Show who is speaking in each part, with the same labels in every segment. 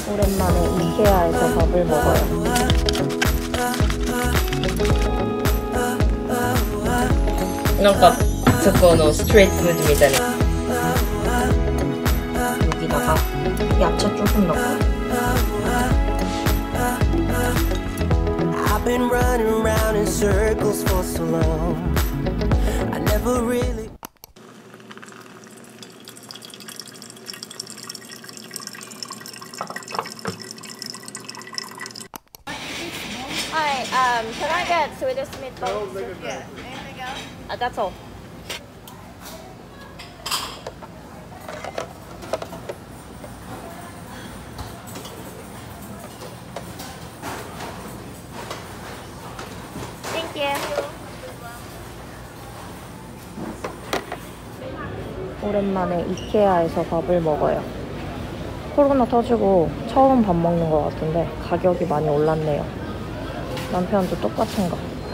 Speaker 1: 오랜만에 이케아에서 밥을 먹어요.
Speaker 2: 뭔가 そこのストリート푸드みたいな
Speaker 1: 여기다가 야채 조금 넣고
Speaker 3: I've been running around in circles for so long. I never really.
Speaker 1: Hi, can I get Swedish meatballs? Yeah, anything else? That's all. Thank you. 오랜만에 이케아에서 밥을 먹어요. 코로나 터지고 처음 밥 먹는 것 같은데 가격이 많이 올랐네요. 남편도 똑같은가?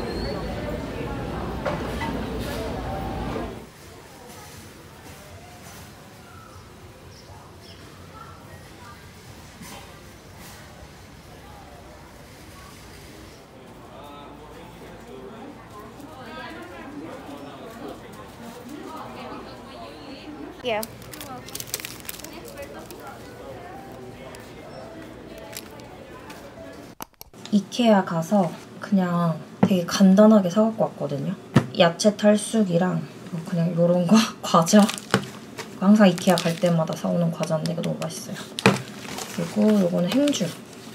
Speaker 1: Yeah. 이케아 가서 그냥 되게 간단하게 사갖고 왔거든요. 야채 탈숙이랑 그냥 이런 거 과자. 항상 이케아 갈 때마다 사오는 과자인데 이거 너무 맛있어요. 그리고 이거는 행주.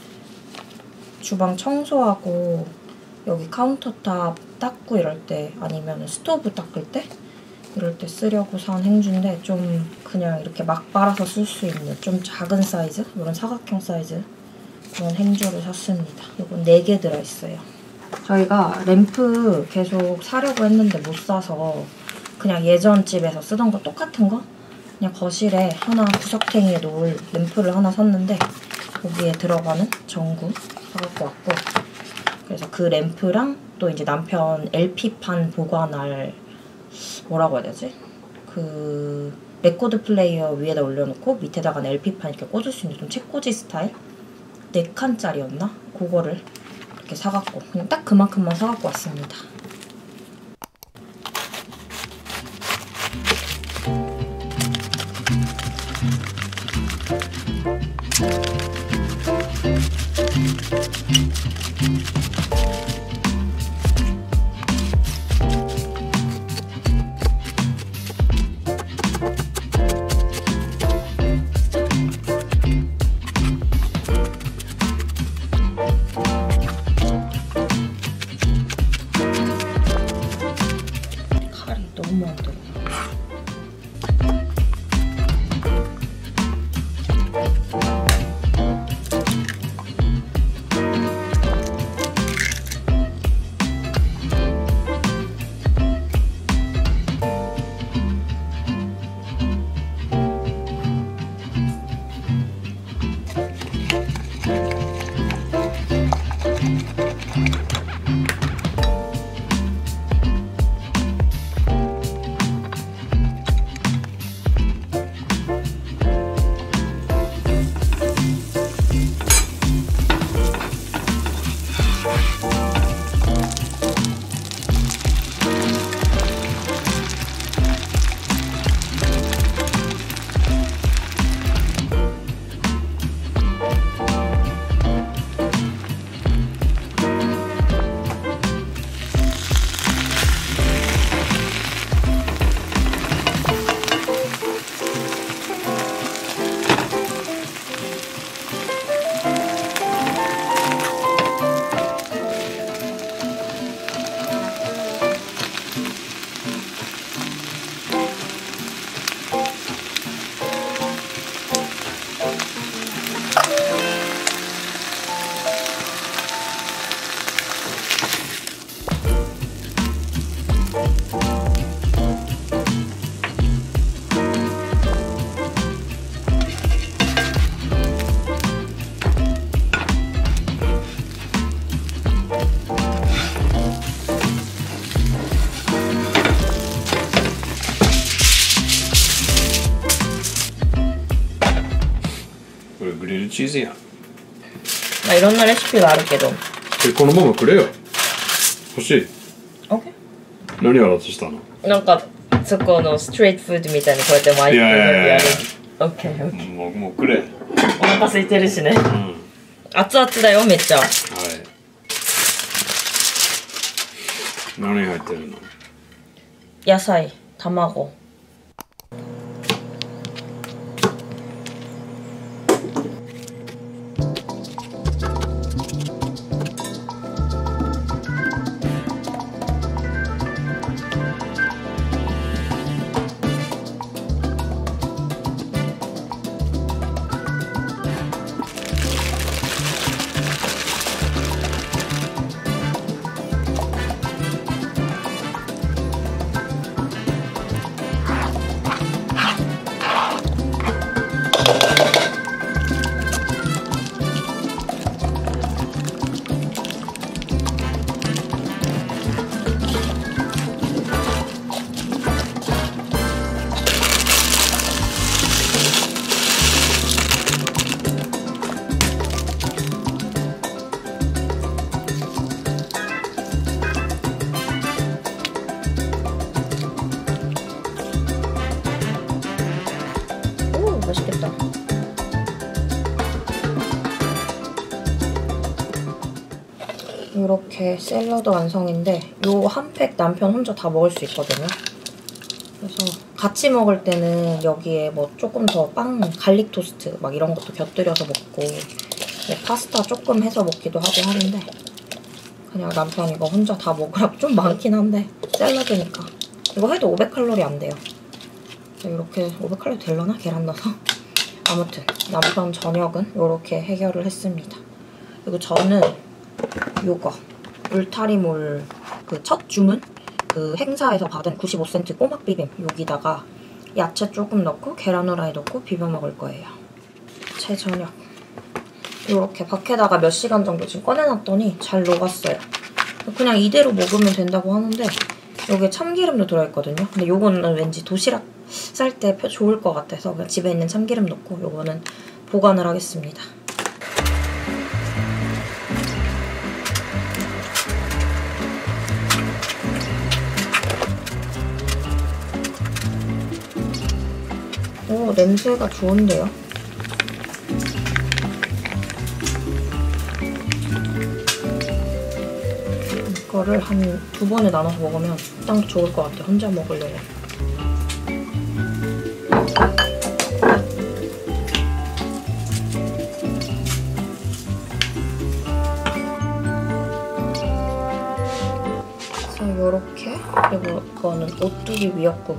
Speaker 1: 주방 청소하고 여기 카운터탑 닦고 이럴 때 아니면 스토브 닦을 때 이럴 때 쓰려고 산 행주인데 좀 그냥 이렇게 막 빨아서 쓸 수 있는 좀 작은 사이즈? 이런 사각형 사이즈 그런 행주를 샀습니다. 이건 4개 들어있어요. 저희가 램프 계속 사려고 했는데 못 사서 그냥 예전 집에서 쓰던 거 똑같은 거 그냥 거실에 하나 구석탱이에 놓을 램프를 하나 샀는데 거기에 들어가는 전구 사갖고 왔고 그래서 그 램프랑 또 이제 남편 LP판 보관할 뭐라고 해야 되지? 그 레코드 플레이어 위에다 올려놓고 밑에다가 LP판 이렇게 꽂을 수 있는 좀 책꽂이 스타일? 4칸짜리였나? 그거를 이렇게 사갖고 그냥 딱 그만큼만 사갖고 왔습니다. 너무 안 들어.
Speaker 4: grilled cheesy.
Speaker 2: まあいろんなレシピがあるけど。
Speaker 4: このままくれよ。欲しい。
Speaker 2: OK。
Speaker 4: 何やろうとしたの？
Speaker 2: なんかそこのストリートフードみたいにこうやって巻いてやる。OK。
Speaker 4: もうくれ。
Speaker 2: お腹空いてるしね。
Speaker 4: うん。
Speaker 2: 熱々だよめっちゃ。
Speaker 4: はい。何入ってるの？
Speaker 2: 野菜、卵。맛있겠다. 이렇게 샐러드 완성인데 요 한 팩 남편 혼자 다 먹을 수 있거든요. 그래서 같이 먹을 때는 여기에 뭐 조금 더 빵, 갈릭 토스트 막 이런 것도 곁들여서 먹고 뭐 파스타 조금 해서 먹기도 하고 하는데 그냥 남편 이거 혼자 다 먹으라고 좀 많긴 한데 샐러드니까 이거 해도 500칼로리 안 돼요. 이렇게 500칼로리 되려나? 계란 넣어서? 아무튼 남편 저녁은 이렇게 해결을 했습니다. 그리고 저는 요거 울타리몰 그 첫 주문 그 행사에서 받은 95센트 꼬막 비빔 여기다가 야채 조금 넣고 계란 후라이 넣고 비벼 먹을 거예요. 제 저녁 이렇게 밖에다가 몇 시간 정도 지금 꺼내놨더니 잘 녹았어요. 그냥 이대로 먹으면 된다고 하는데 여기에 참기름도 들어있거든요. 근데 요거는 왠지 도시락 쌀 때 좋을 것 같아서 그냥 집에 있는 참기름 넣고 요거는 보관을 하겠습니다. 오, 냄새가 좋은데요? 이거를 한 2번에 나눠서 먹으면 딱 좋을 것 같아요. 혼자 먹으려면. 그래서 요렇게 그리고 이거는 오뚜기 미역국.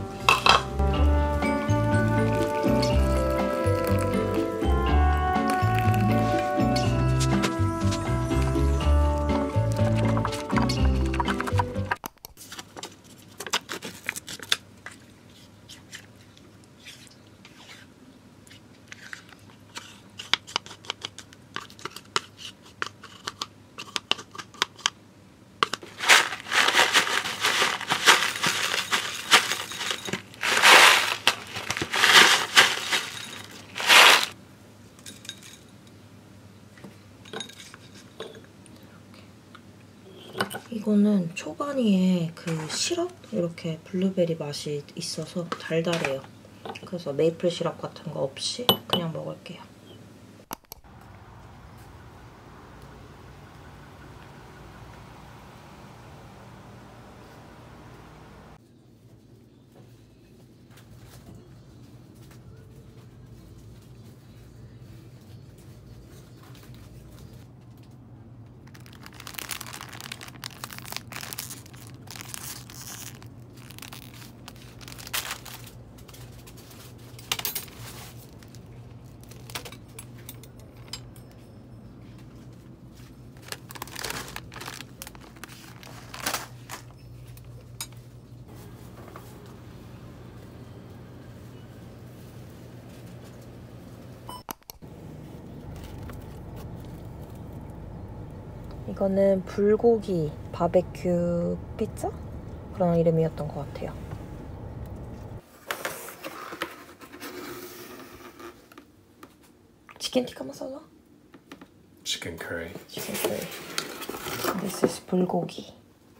Speaker 2: 이거는 초바니에 그 시럽? 이렇게 블루베리 맛이 있어서 달달해요. 그래서 메이플 시럽 같은 거 없이 그냥 먹을게요. 이거는 불고기 바베큐 피자? 그런 이름이었던 것 같아요. 치킨 티카 마살라?
Speaker 5: chicken curry.
Speaker 2: chicken curry. This is 불고기.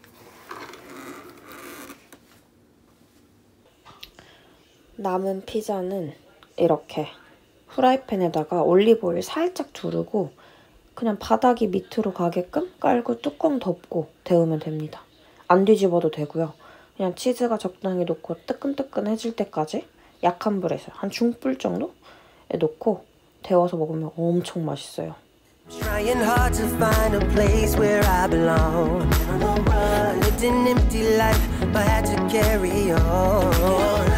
Speaker 2: 남은 피자는 이렇게 후라이팬에다가 올리브오일 살짝 두르고 그냥 바닥이 밑으로 가게끔 깔고 뚜껑 덮고 데우면 됩니다. 안 뒤집어도 되고요. 그냥 치즈가 적당히 놓고 뜨끈뜨끈해질 때까지 약한 불에서 한 중불 정도에 놓고 데워서 먹으면 엄청 맛있어요.
Speaker 3: Trying hard to find a place where I belong. I lived an empty life, but had to carry on.